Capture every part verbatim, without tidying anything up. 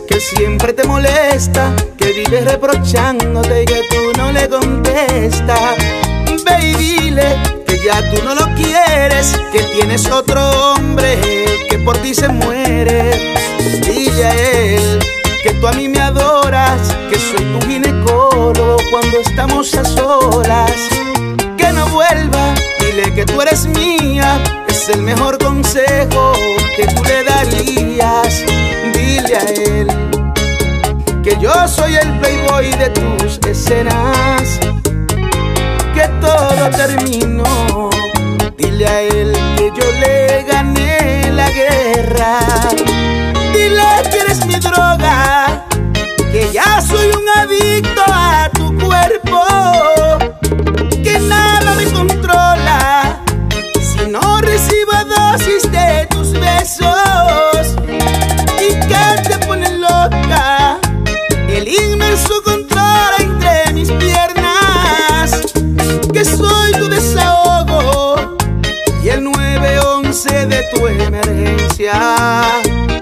que siempre te molesta, que vives reprochándote y que tú no le contestas. Ve y dile que ya tú no lo quieres, que tienes otro hombre que por ti se muere. Dile a él que tú a mí me adoras, que soy tu ginecólogo cuando estamos a solas. Que no vuelva, dile que tú eres mía, es el mejor consejo que tú le darías. Dile a él que yo soy el playboy de tus escenas, que todo terminó. Dile a él que yo le gané la guerra. Dile que eres mi droga, que ya soy un adicto a tu cuerpo, que nada me controla si no recibo dosis de tus besos, y que te pone loca el inmenso control entre mis piernas, que soy tu desahogo y el nueve once de tu emergencia.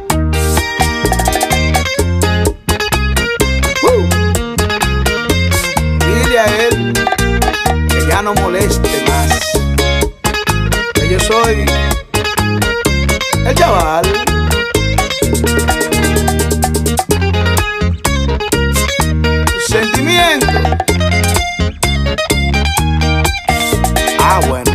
uh. Dile a él que ya no moleste más, que yo soy el chaval. Sentimiento. Ah, bueno.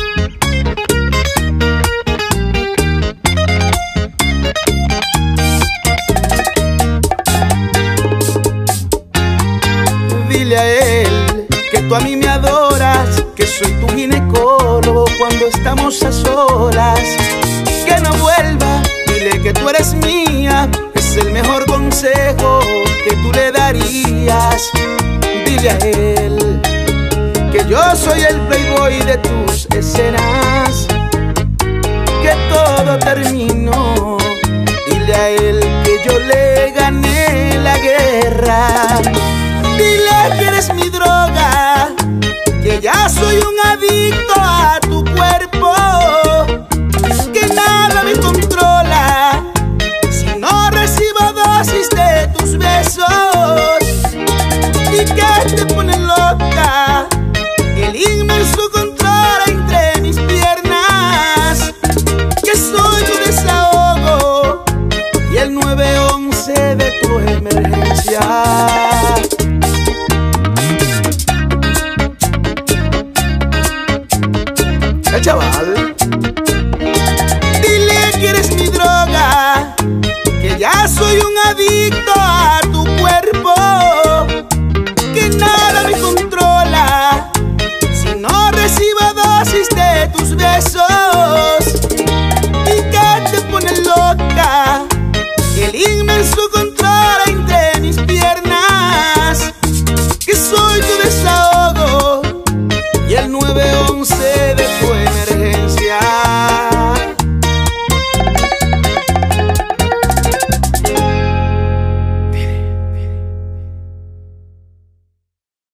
Dile a él que tú a mí me adoras, que soy tu ginecólogo cuando estamos a solas. Que no vuelva, dile que tú eres mía, es el mejor consejo que tú le darías. Dile a él que yo soy el playboy de tus escenas, que todo terminó. Dile a él que yo le gané la guerra. Dile que eres mi droga, que ya soy un adicto a tu cuerpo, que nada me controla si no recibo dosis de tus besos, y que te pone loca el inmenso control entre mis piernas, que soy tu desahogo y el nueve once de tu emergencia. El chaval.